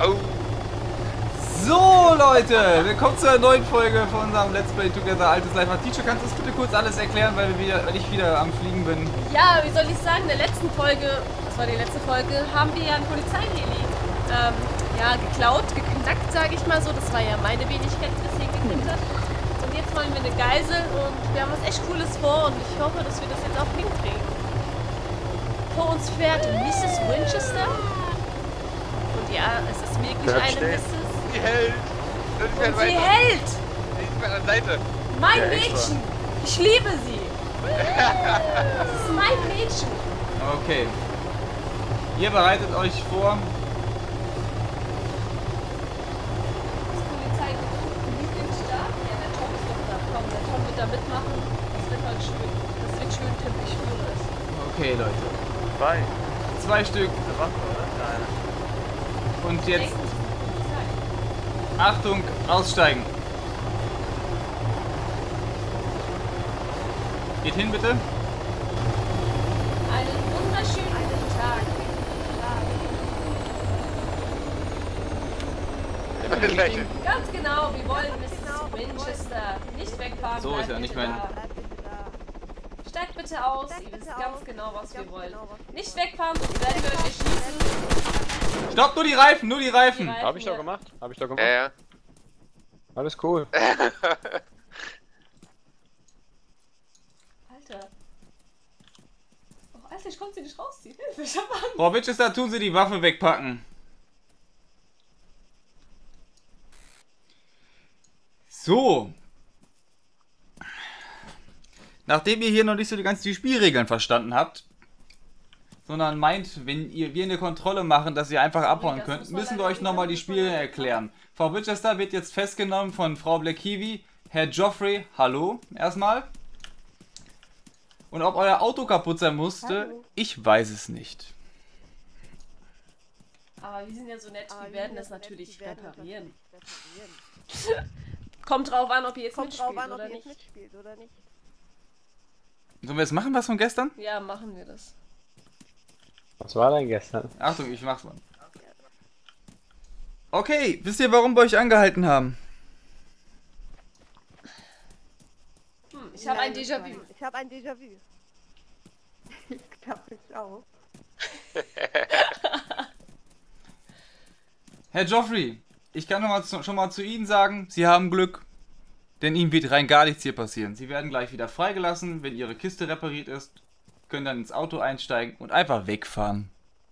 Oh. So Leute, willkommen zu einer neuen Folge von unserem Let's Play Together Altes Life. Teacher, kannst du uns bitte kurz alles erklären, weil ich wieder am Fliegen bin? Ja, wie soll ich sagen, in der letzten Folge, das war die letzte Folge, haben wir ja ein Polizeiheli geklaut, geknackt, sage ich mal so. Das war ja meine Wenigkeit, die das hier geknackt hat. Und jetzt wollen wir eine Geisel und wir haben was echt Cooles vor und ich hoffe, dass wir das jetzt auch hinkriegen. Vor uns fährt Mrs. Winchester. Und ja, es ist wirklich eine Mrs. Sie hält! Und sie hält! Sie ist an der Seite. Mein Ja, Mädchen! Ich liebe sie! Das ist mein Mädchen! Okay. Ihr bereitet euch vor. Das Polizei Lieblingsstab? Ja, der Tom ist doch da. Komm, der Tom wird da mitmachen. Das wird halt schön. Das wird schön Tim, ich führe es. Okay, Leute. 2 Stück. Eine Waffe, oder? Nein. Und jetzt, Denken Sie, Polizei. Achtung, aussteigen. Geht hin, bitte. Einen wunderschönen guten Tag. Ganz genau, wir wollen Mrs. Winchester. Nicht wegfahren. So ist ja bleibt nicht bitte mein- da. Steigt bitte aus, ihr wisst ganz genau, was wir wollen. Nicht wegfahren, sonst werden wir euch erschießen. Stopp, nur die Reifen, nur die Reifen. Hab ich doch hier. gemacht. Ja. Alles cool. Alter. Oh, Alter, ich konnte sie nicht rausziehen. Hilfe, ich hab Angst. Frau Winchester, tun Sie die Waffe wegpacken. So. Nachdem ihr hier noch nicht so die Spielregeln verstanden habt, sondern meint, wenn wir eine Kontrolle machen, dass ihr einfach abhauen das könnt, muss man müssen wir leider euch nochmal die nicht Spiele machen. erklären. Frau Winchester wird jetzt festgenommen von Frau Black Kiwi. Herr Joffrey, hallo, erstmal. Und ob euer Auto kaputt sein musste, Hallo. ich weiß es nicht. Aber wir sind ja so nett, wir werden das natürlich reparieren. Kommt drauf an, ob ihr jetzt mitspielt oder nicht. Sollen wir das machen, was von gestern? Ja, machen wir das. Was war denn gestern? Achtung, ich mach's mal. Okay, wisst ihr, warum wir euch angehalten haben? Ich habe ein Déjà-vu. Ich habe ein Déjà-vu. Ich glaube, ich auch. Herr Joffrey, ich kann schon mal zu Ihnen sagen, Sie haben Glück. Denn Ihnen wird rein gar nichts hier passieren. Sie werden gleich wieder freigelassen, wenn Ihre Kiste repariert ist, können dann ins Auto einsteigen und einfach wegfahren.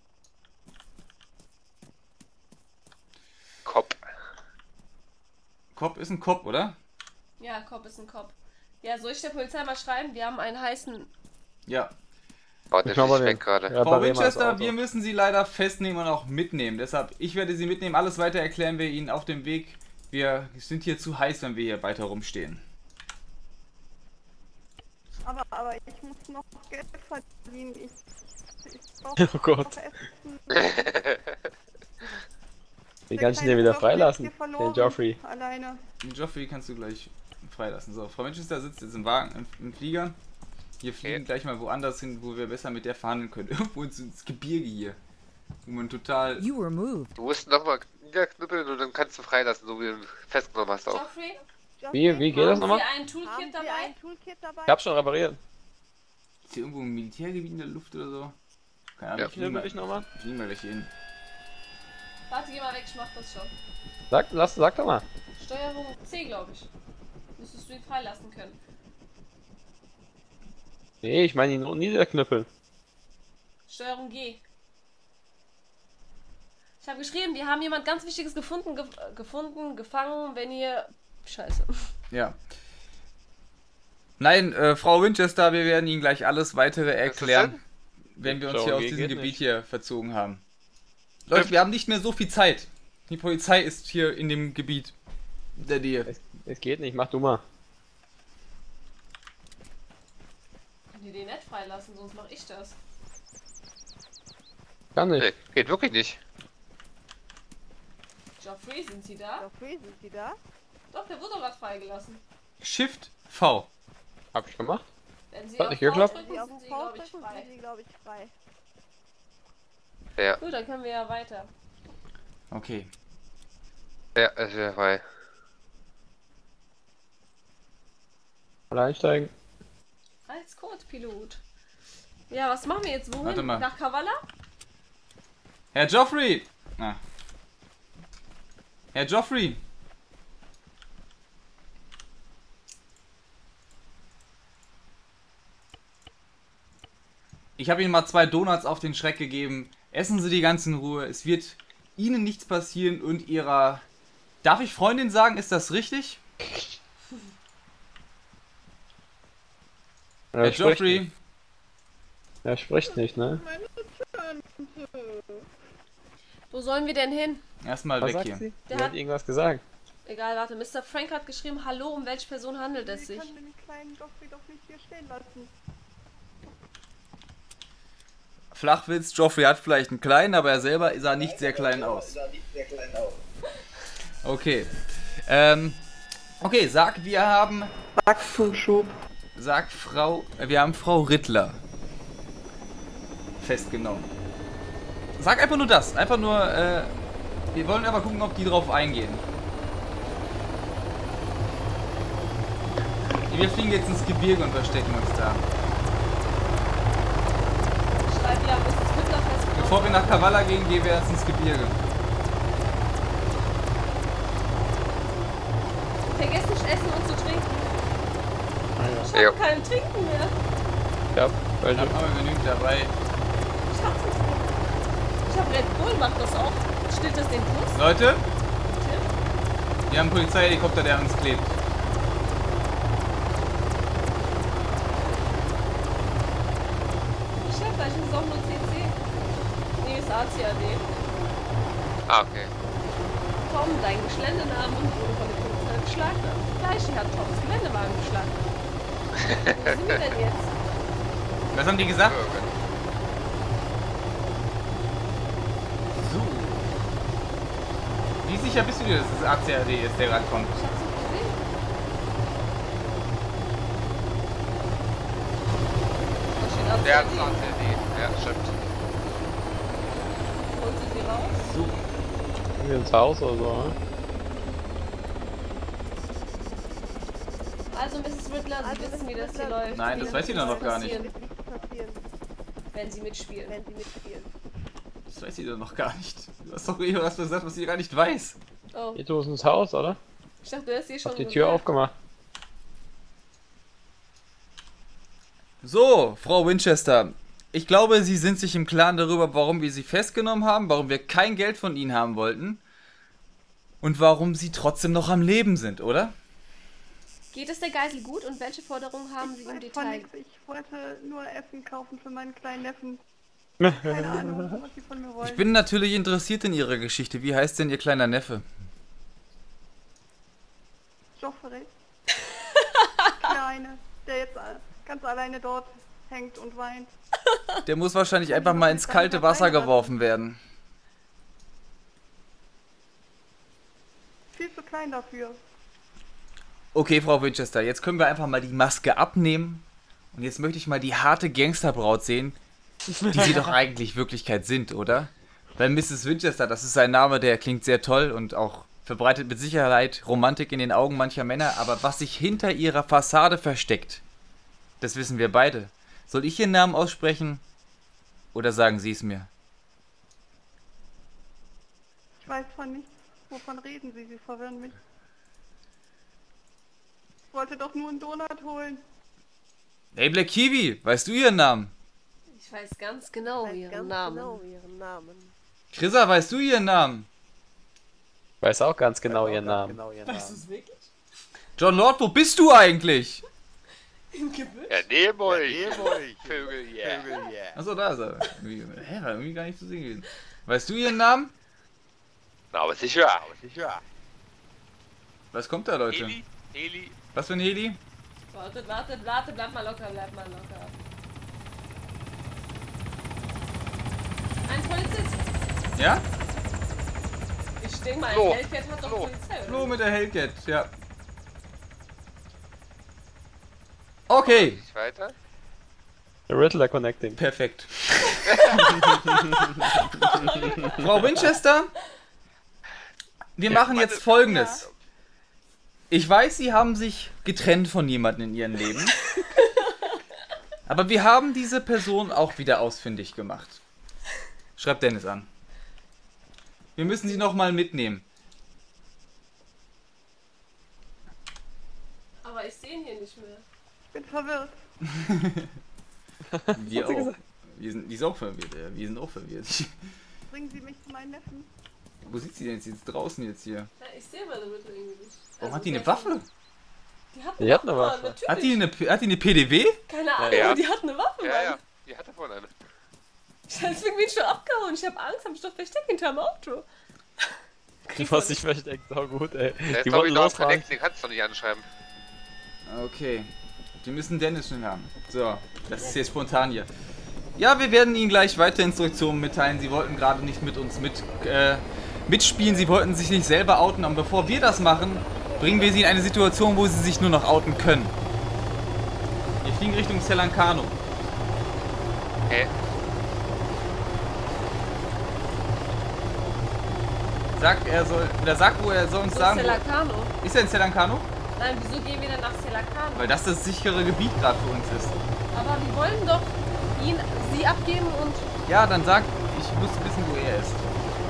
Kopf. Cop ist ein Cop, oder? Ja, Cop ist ein Cop. Ja, soll ich der Polizei mal schreiben? Wir haben einen heißen... Ja. Oh, der Ich mach mal fliegt den- weg gerade. Ja, Frau bei wem das Winchester, Auto? wir müssen Sie leider festnehmen und auch mitnehmen. Deshalb, ich werde Sie mitnehmen. Alles weiter erklären wir Ihnen auf dem Weg. Wir sind hier zu heiß, wenn wir hier weiter rumstehen. Aber ich muss noch Geld verdienen. Ich brauche Oh Gott. noch Essen. Wie kannst du den wieder freilassen? Hier Den verloren, Joffrey. Alleine. Den Joffrey kannst du gleich freilassen. So, Frau Winchester sitzt jetzt im Wagen, im Flieger. Wir fliegen gleich mal woanders hin, wo wir besser mit der verhandeln können. Irgendwo ins Gebirge hier. Wo man total... You were moved. Du musst nochmal niederknüppeln und dann kannst du freilassen, so wie du ihn festgenommen hast auch. Joffrey, Wie geht das haben nochmal? Sie ein Haben Toolkit Sie dabei? ein Toolkit dabei? Ich hab schon repariert. Ist hier irgendwo ein Militärgebiet in der Luft oder so? Keine Ahnung, Ja. ich fliege mal, Ich nochmal. ich flieg mal gleich hier hin. Warte, geh mal weg, ich mach das schon. Sag doch mal. Steuerung C, glaube ich. Müsstest du ihn freilassen können. Nee, ich meine ihn niederknüppeln. Steuerung G. Ich habe geschrieben, wir haben jemand ganz Wichtiges gefunden, gefangen, wenn ihr... Scheiße. Ja. Nein, Frau Winchester, wir werden Ihnen gleich alles weitere erklären, wenn wir uns Schau, hier aus geht diesem Gebiet nicht. hier verzogen haben. Leute, wir haben nicht mehr so viel Zeit. Die Polizei ist hier in dem Gebiet der Nähe. Es geht nicht, mach du mal. Könnt ihr den nicht freilassen, sonst mache ich das. Kann Nee, nicht. geht wirklich nicht. Joffrey, sind Sie da? Joffrey, sind Sie da? Doch, der wurde doch gerade freigelassen. Shift V. Hab ich gemacht? Wenn Sie Hat auf nicht V geklappt? drücken, Wenn Sie auf sind Sie, V glaube ich, drücken, frei. sind Sie, glaube ich, frei. Ja. Gut, dann können wir ja weiter. Okay. Ja, es wäre frei. Alle einsteigen. Als Code-Pilot. Ja, was machen wir jetzt? Warte Wohin? mal. Nach Kavala? Herr Joffrey! Ah. Herr Joffrey! Ich habe Ihnen mal 2 Donuts auf den Schreck gegeben. Essen Sie die ganz in Ruhe. Es wird Ihnen nichts passieren und Ihrer... Darf ich Freundin sagen? Ist das richtig? Herr Joffrey! Er spricht nicht, ne? Wo sollen wir denn hin? Erstmal Was weg sagt hier. sie? Der Sie hat- hat irgendwas gesagt. Egal, warte. Mr. Frank hat geschrieben, hallo, um welche Person handelt es Sie sich? können den kleinen Joffrey doch nicht hier stehen lassen. Flachwitz, Joffrey hat vielleicht einen kleinen, aber er selber sah nicht sehr klein aus. Okay. Okay, sag, wir haben... Wachstumsschub. Sag Frau... wir haben Frau Rittler festgenommen. Sag einfach nur das. Einfach nur, wir wollen aber gucken, ob die drauf eingehen. Wir fliegen jetzt ins Gebirge und verstecken uns da. Schreib ja, bis es Mittler festgenommen. Bevor wir nach Kavala gehen, gehen wir erst ins Gebirge. Vergesst nicht essen und zu trinken. Ich Ja. habe kein Trinken mehr. Ja, Da welche? haben wir genügend dabei. Ich hab's nicht mehr. Ich hab Red Bull, macht das auch. Stillt das den Durst? Leute, Tim? wir haben einen Polizeihelikopter, der an uns klebt. Ich hab gleich einen Sommer CC. Nee, ist ACAD. Ah, okay. Tom, dein Geländenamen wurde von der Polizei beschlagnahmt. Gleich, die hat Toms Geländewagen beschlagnahmt. Wo sind wir denn jetzt? Was haben die gesagt? So. Wie sicher bist du dir, dass es ACAD ist, der gerade kommt? Ich hab's nicht gesehen. Da steht Der hat ACAD. es an CD. Ja, stimmt. Holt sie sie raus? So. Irgendwie ins Haus oder so, ne? Also, Mrs. Riddler, Sie wissen, wie das hier läuft. Nein, das weiß sie doch noch gar nicht. Passieren, Passieren, wenn Sie mitspielen. wenn sie mitspielen. Das weiß sie doch noch gar nicht. Du hast doch eben was gesagt, was sie gar nicht weiß. Oh, Geht los ins Haus, oder? ich dachte, du hast hier schon Hab die Tür gesagt. aufgemacht. So, Frau Winchester. Ich glaube, Sie sind sich im Klaren darüber, warum wir Sie festgenommen haben, warum wir kein Geld von Ihnen haben wollten und warum Sie trotzdem noch am Leben sind, oder? Geht es der Geisel gut und welche Forderungen haben Sie Ich im weiß von Detail? nichts. Ich wollte nur Essen kaufen für meinen kleinen Neffen. Keine Ahnung, was sie von mir wollen. Ich bin natürlich interessiert in Ihrer Geschichte. Wie heißt denn Ihr kleiner Neffe? Joffrey. Kleine, der jetzt ganz alleine dort hängt und weint. Der muss wahrscheinlich einfach mal ins kalte Wasser geworfen werden. Viel zu klein dafür. Okay, Frau Winchester, jetzt können wir einfach mal die Maske abnehmen. Und jetzt möchte ich mal die harte Gangsterbraut sehen, die Sie doch eigentlich Wirklichkeit sind, oder? Weil Mrs. Winchester, das ist ein Name, der klingt sehr toll und auch verbreitet mit Sicherheit Romantik in den Augen mancher Männer. Aber was sich hinter ihrer Fassade versteckt, das wissen wir beide. Soll ich Ihren Namen aussprechen oder sagen Sie es mir? Ich weiß von nichts. Wovon reden Sie? Sie verwirren mich. Ich wollte doch nur einen Donut holen. Hey Black Kiwi, weißt du Ihren Namen? Ich weiß ganz genau Ihren Namen. Chrissa, weißt du Ihren Namen? Ich weiß auch ganz genau ihren Namen. Weißt du es wirklich? John Lord, wo bist du eigentlich? Im Gebüsch? Ja, neben euch. Vögel, yeah. Achso, da ist er. Hä, war irgendwie gar nicht zu sehen gewesen. Weißt du Ihren Namen? Na, aber sicher. Was kommt da, Leute? Heli. Was für ein Heli? Warte, bleib mal locker. Ein Polizist. Ja? Ich denke mal, Flo. ein Hellcat hat doch Flo. Polizei, Flo oder? mit der Hellcat, ja. Okay, Nicht weiter? Der Riddler Connecting. perfekt. Frau Winchester, wir machen jetzt Folgendes. Ich weiß, Sie haben sich getrennt von jemandem in Ihrem Leben. Aber wir haben diese Person auch wieder ausfindig gemacht. Schreibt Dennis an. Wir müssen sie nochmal mitnehmen. Aber ich sehe ihn hier nicht mehr. Ich bin verwirrt. Wir auch. Die ist auch verwirrt. Ja. Wir sind auch verwirrt. Bringen Sie mich zu meinen Neffen. Wo sitzt sie denn jetzt? Sie ist draußen jetzt hier. Ja, ich sehe meine Ritter irgendwie nicht. Warum hat die eine Waffe? Die hat eine Waffe. Natürlich. Hat die eine PDW? Keine Ahnung, Ja. die hat eine Waffe, Ja, Mann. ja. Die hat davon eine. Deswegen bin ich schon abgehauen. Ich habe Angst, hab mich doch versteckt hinterm Auto. Du hast dich versteckt, sau gut, ey. Der ist Die glaube wollten ich noch losfahren. connecten, den kannst du doch nicht anschreiben. Okay. Die müssen Dennis schnell haben. So, das ist jetzt spontan hier. Ja, wir werden Ihnen gleich weitere Instruktionen mitteilen. Sie wollten gerade nicht mit uns mitspielen. Sie wollten sich nicht selber outen. Aber bevor wir das machen, bringen wir Sie in eine Situation, wo Sie sich nur noch outen können. Wir fliegen Richtung Selancano. Hä? Sagt, er soll, oder sagt, wo er soll uns So sagen. Selacano. Ist er in Selancano? Nein, wieso gehen wir dann nach Selacano? Weil das sichere Gebiet gerade für uns ist. Aber wir wollen doch sie abgeben und... Ja, dann sagt, ich muss wissen, wo er ist.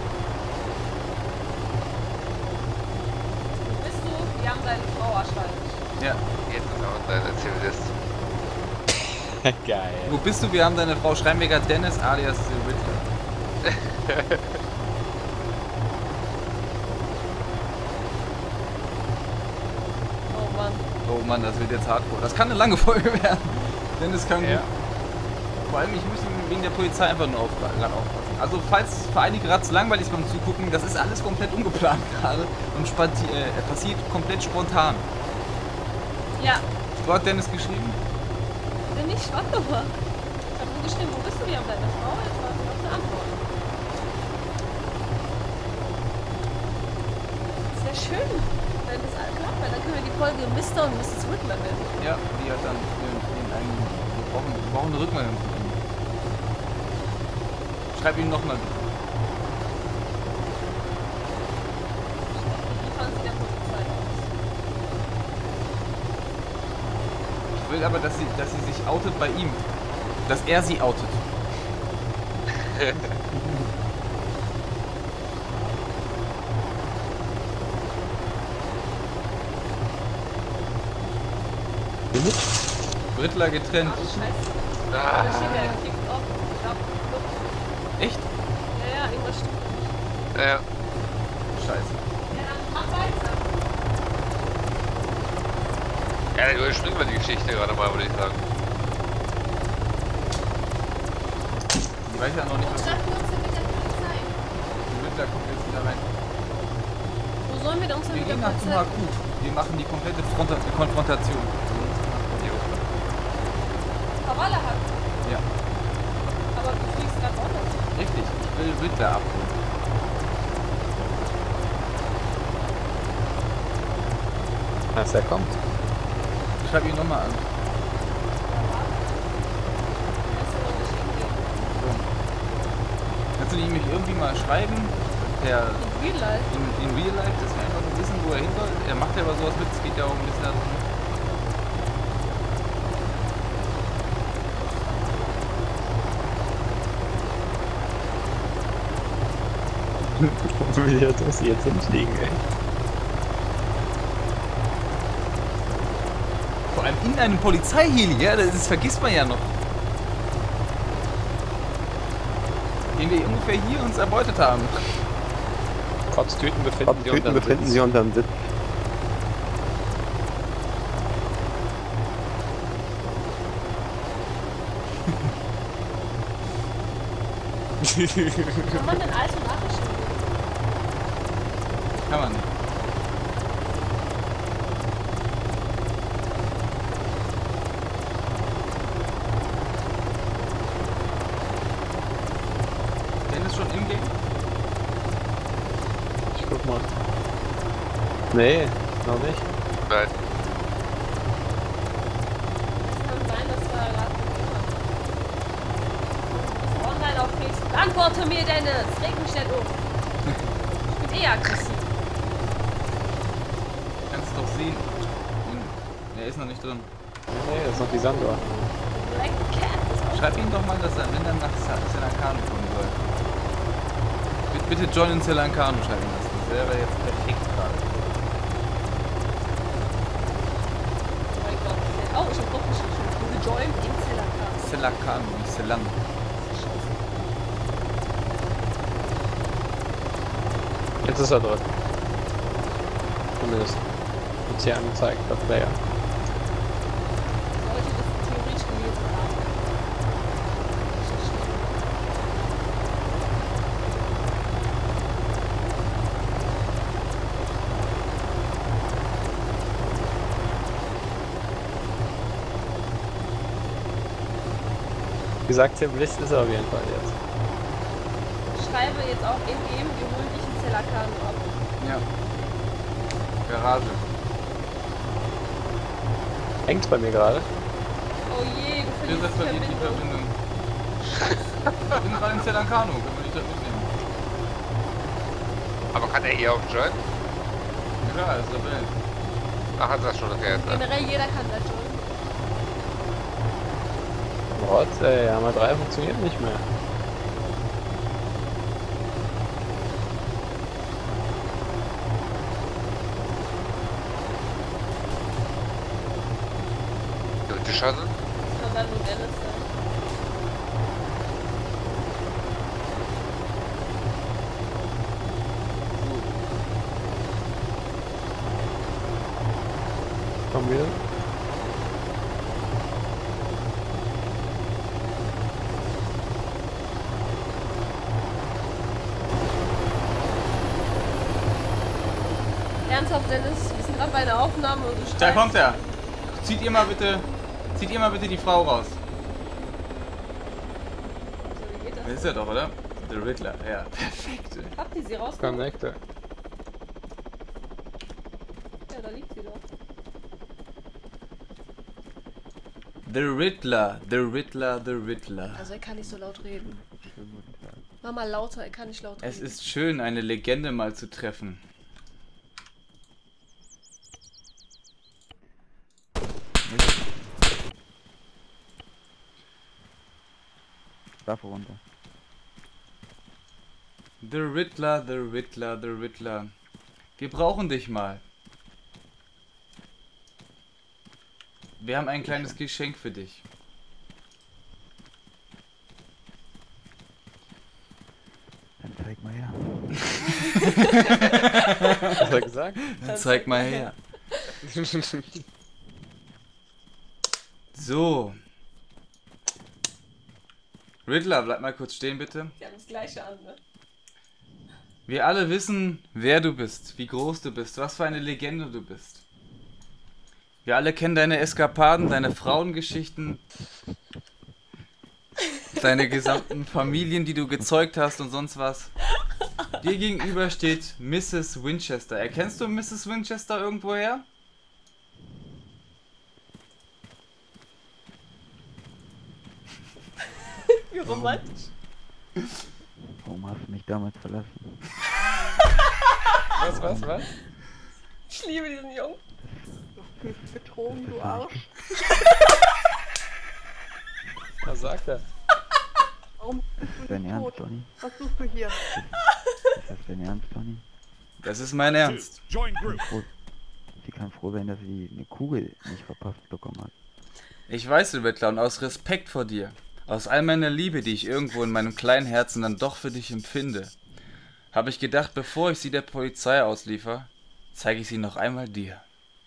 Bist du? Wir haben seine Frau wahrscheinlich. Ja. Jetzt ist er online, erzähl mir das. Geil. Wo bist du? Wir haben deine Frau. Schreiben wir gerade Dennis alias The Riddler. Oh Mann. Oh Mann, das wird jetzt hardcore. Das kann eine lange Folge werden. Dennis kann Ja. gut. Vor allem, ich muss wegen der Polizei einfach nur gerade aufpassen. Also, falls für einige gerade zu langweilig ist beim Zugucken, das ist alles komplett ungeplant gerade und passiert komplett spontan. Ja, So hat Dennis geschrieben. bin ich schwach gemacht. Ich hab nur geschrieben, wo bist du? Wir haben deine Frau. Jetzt warte ich auf eine Antwort. Sehr schön, wenn das alles klappt, weil dann können wir die Folge Mr. und Mrs. Riddler nennen. Ja, die hat dann wir brauchen eine Rückmeldung von ihm. Schreib ihm nochmal. Wie fahren Sie der Polizei aus? Ich will aber, dass sie sich outet bei ihm. Dass er sie outet. Riddler getrennt. Ach, scheiße. Da steht ja Kickt off. Ich glaub, Echt? ja, irgendwas stimmt nicht. Ja. Scheiße. Ja, dann mach weiter. Ja, dann überspringen wir die Geschichte gerade mal, würde ich sagen. Ich weiß ja noch nicht, was Treffen wir uns denn mit der Polizei? der Riddler kommt jetzt wieder rein. Wo sollen wir denn uns denn Wir mit der gehen nach Polizei? Tumaku. Wir machen die komplette Konfrontation. Jo. Kavala hat. Ja, Aber du fliegst ganz anders. richtig. Ich will Riddler abholen. Als er kommt. Ich schreibe ihn nochmal an. So. Kannst du ihm mich irgendwie mal schreiben? Per In Real Life. in Real Life, dass wir einfach so wissen, wo er hin soll. Er macht ja aber sowas mit, es geht ja auch ein bisschen darum. Wie wir das jetzt hinfliegen, ey. Vor allem in einem Polizeiheli, ja, das vergisst man ja noch. Den wir ungefähr hier uns erbeutet haben. Kotztüten befinden sich unterm Sitz. Kann man denn alte Nachrichten lesen? Kann man nicht. Dennis schon im Game? Ich guck mal. Nee, noch nicht. Nein. Es kann sein, dass wir gerade bist du online auf Facebook. Antworte mir, Dennis! Reg mich nicht um. Ich bin eh aggressiv. es doch sehen. Er ist noch nicht drin. Nee, das ist noch die Sanduhr. Black Cat. Schreib ihm doch mal, dass er, wenn er nach Selancano kommen soll. Bitte join in Selancano schreiben lassen. Das wäre jetzt perfekt gerade. Oh mein Gott. Oh, ich hab doch geschrieben. Bitte join in Selancano. Selancano, nicht Selan. Jetzt ist er drin. Zumindest. Wird hier angezeigt, der Player. Sollte das theoretisch gewesen haben. Wie gesagt, hier im Licht ist er auf jeden Fall jetzt. Ich schreibe jetzt auch in game, wir holen dich in Selancano ab. Ja. Garage. Hängt's bei mir gerade? Oh je, du Wir verlierst verliert die die Verbindung. Verbindung. Ich bin gerade in Selancano, können wir nicht das mitnehmen. Aber kann er hier auch joinen? Ja, klar, ist Rebell. Ach, hat das schon okay. Generell jeder kann das schon. What? Ey, Hammer 3 funktioniert nicht mehr. Durchgeschossen? Das kann dann nur Dennis sein. Komm wieder. Ernsthaft, Dennis, wir sind gerade bei einer Aufnahme und du schreibst... Da kommt er. Zieht ihr mal bitte die Frau raus. So, wie geht Das das? ist er doch, oder? The Riddler, ja. Perfekt. Ey. Habt ihr sie rausgeholt? Connector. Ja, da liegt sie doch. The Riddler, The Riddler, The Riddler. Also er kann nicht so laut reden. Mach mal lauter, er kann nicht laut reden. Es ist schön, eine Legende mal zu treffen. Waffe runter. The Riddler, The Riddler, The Riddler. Wir brauchen dich mal. Wir haben ein kleines Geschenk für dich. Dann zeig mal her. Was hat er gesagt? Dann zeig mal her. So. Riddler, bleib mal kurz stehen, bitte. Die haben das gleiche an, ne? Wir alle wissen, wer du bist, wie groß du bist, was für eine Legende du bist. Wir alle kennen deine Eskapaden, deine Frauengeschichten, deine gesamten Familien, die du gezeugt hast und sonst was. Dir gegenüber steht Mrs. Winchester. Erkennst du Mrs. Winchester irgendwoher? Wie romantisch. Warum hast du mich damals verlassen? Was? Ich liebe diesen Jungen. Du fühlst dich betrogen, du Arsch. Was sagt er? Warum bist du Dein nicht Ernst, tot? Donny? Was suchst du hier? Ist das dein Ernst, Donny? Das ist mein Ernst. Join group. Sie kann froh sein, dass sie eine Kugel nicht verpasst bekommen hat. Ich weiß, du Riddler, und aus Respekt vor dir, aus all meiner Liebe, die ich irgendwo in meinem kleinen Herzen dann doch für dich empfinde, habe ich gedacht, bevor ich sie der Polizei ausliefer, zeige ich sie noch einmal dir.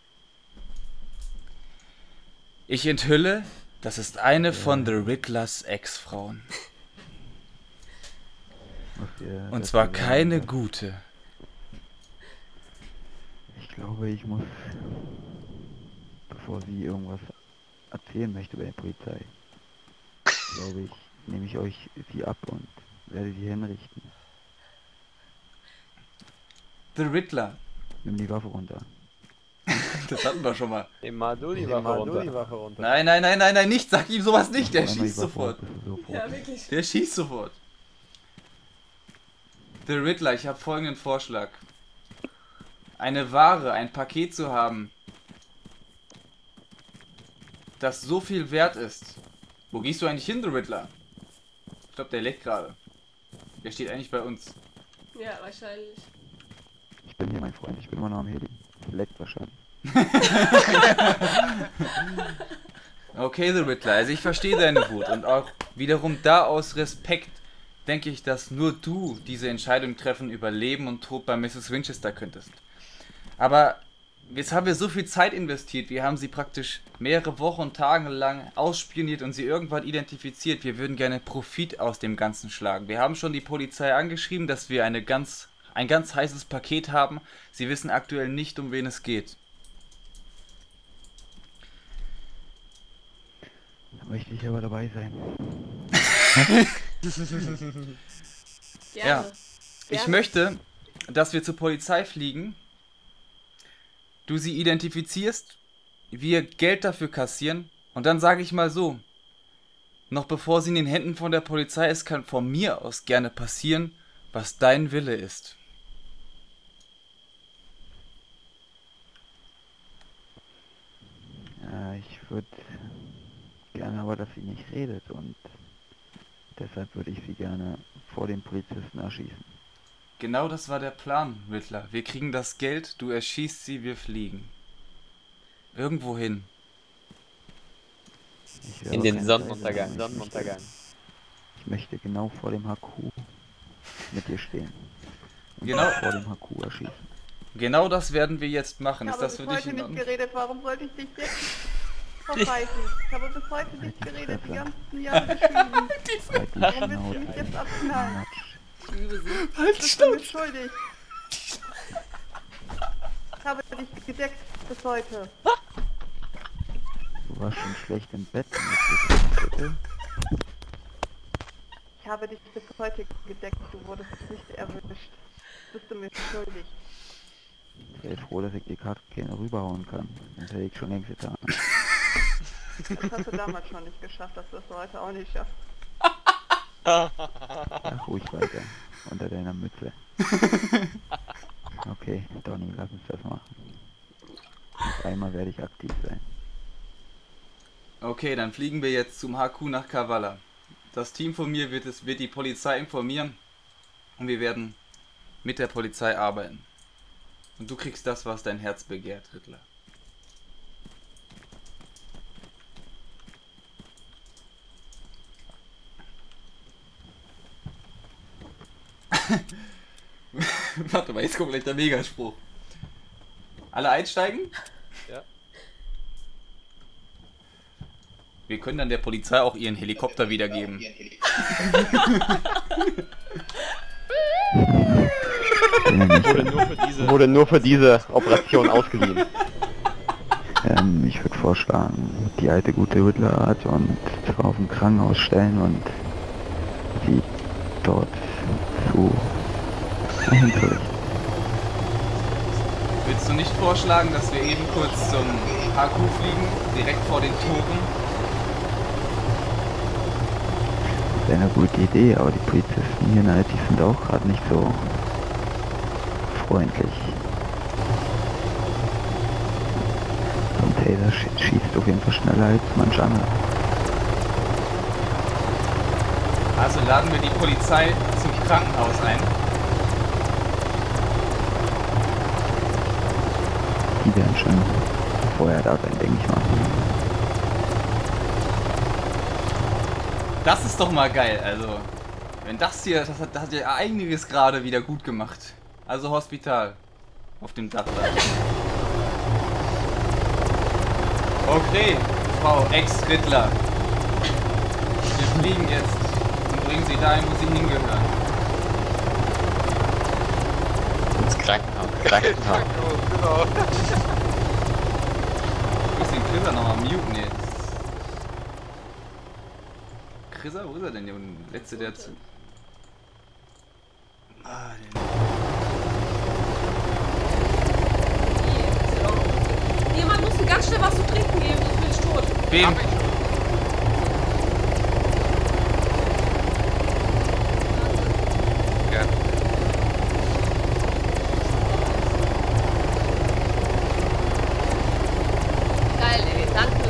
Ich enthülle, das ist eine von The Riddlers Ex-Frauen. Und zwar keine gute. Ich glaube, ich muss, bevor sie irgendwas erzählen möchte bei der Polizei, glaube ich, nehme ich euch sie ab und werde sie hinrichten. The Riddler. Nimm die Waffe runter. Das hatten wir schon mal. Nehm mal du die Waffe runter. Nein, nicht, sag ihm sowas nicht, der Einmal die schießt Waffe sofort. hoch, bist du sofort. Ja, wirklich. Der schießt sofort. The Riddler, ich habe folgenden Vorschlag. eine Ware, ein Paket zu haben, das so viel wert ist. Wo gehst du eigentlich hin, The Riddler? Ich glaube, der leckt gerade. Der steht eigentlich bei uns. Ja, wahrscheinlich. Ich bin hier, mein Freund. Ich bin immer noch am Heli. Leckt wahrscheinlich. Okay, The Riddler, also ich verstehe deine Wut und auch wiederum da aus Respekt denke ich, dass nur du diese Entscheidung treffen über Leben und Tod bei Mrs. Winchester könntest. Aber jetzt haben wir so viel Zeit investiert, wir haben sie praktisch mehrere Wochen und Tage lang ausspioniert und sie irgendwann identifiziert. Wir würden gerne Profit aus dem Ganzen schlagen. Wir haben schon die Polizei angeschrieben, dass wir ein ganz heißes Paket haben. Sie wissen aktuell nicht, um wen es geht. Da möchte ich aber dabei sein. Ja. Ich möchte, dass wir zur Polizei fliegen, du sie identifizierst, wir Geld dafür kassieren und dann sage ich mal so, noch bevor sie in den Händen von der Polizei ist, kann von mir aus gerne passieren, was dein Wille ist. Ja, ich würde gerne aber, dass sie nicht redet und deshalb würde ich sie gerne vor den Polizisten erschießen. Genau das war der Plan, Riddler. Wir kriegen das Geld, du erschießt sie, wir fliegen. Irgendwo hin. Ich will In aber den keine Sonnenuntergang, Teilnahme. Sonnenuntergang. Ich möchte genau vor dem HQ mit dir stehen. Und Genau. dich vor dem HQ erschießen. Genau das werden wir jetzt machen. Ich Ist habe das bis für dich heute in nicht Ordnung? geredet, warum sollte ich dich jetzt verweisen? Ich habe bis heute nicht geredet, die ganzen Jahre geschrieben. Halt die Warum willst du mich Schnauze. jetzt abknallen? Ich liebe sie. Halt, Bist du mir schuldig? Ich habe dich gedeckt bis heute. Du warst schon schlecht im Bett. Und jetzt bist du bitte. Ich habe dich bis heute gedeckt, du wurdest nicht erwischt. Bist du mir schuldig? Ich wäre froh, dass ich die Karte gerne rüberhauen kann. Das hätte ich schon längst getan. Das hast du damals schon nicht geschafft, das wirst du heute auch nicht schaffen. Ach, ruhig weiter. Unter deiner Mütze. Okay, Donny, lass uns das machen. Auf einmal werde ich aktiv sein. Okay, dann fliegen wir jetzt zum HQ nach Kavala. Das Team von mir wird die Polizei informieren und wir werden mit der Polizei arbeiten. Und du kriegst das, was dein Herz begehrt, Riddler. Warte mal, jetzt kommt gleich der Megaspruch. Alle einsteigen? Ja. Wir können dann der Polizei auch ihren Helikopter wiedergeben. Wurde nur für diese Operation ausgeliehen. Ich würde vorschlagen, die alte gute Riddler-Art und auf dem Krankenhaus stellen und sie dort hinzurichten. Willst du nicht vorschlagen, dass wir eben kurz zum HQ fliegen, direkt vor den Toren? Das wäre eine gute Idee, aber die Polizisten hier in Alti sind auch gerade nicht so freundlich. So ein Taser schießt auf jeden Fall schneller als manch anderer. Also laden wir die Polizei zum Krankenhaus ein. Die werden schon vorher da sein, denke ich mal. Das ist doch mal geil, also. Wenn das hier, das hat ja einiges gerade wieder gut gemacht. Also Hospital. Auf dem Dach da. Okay, Frau Ex-Riddler. Wir fliegen jetzt und bringen Sie dahin, wo Sie hingehören. Ins Krankenhaus. Krankenhaus. Genau. Ich muss den Chrisser nochmal muten jetzt. Chrisser, wo ist er denn, der letzte der zu... Ah, den... Jemand muss mir ganz schnell was zu trinken geben, sonst bin ich tot. Wem? Hab ich. Ja. Geil, ey. Danke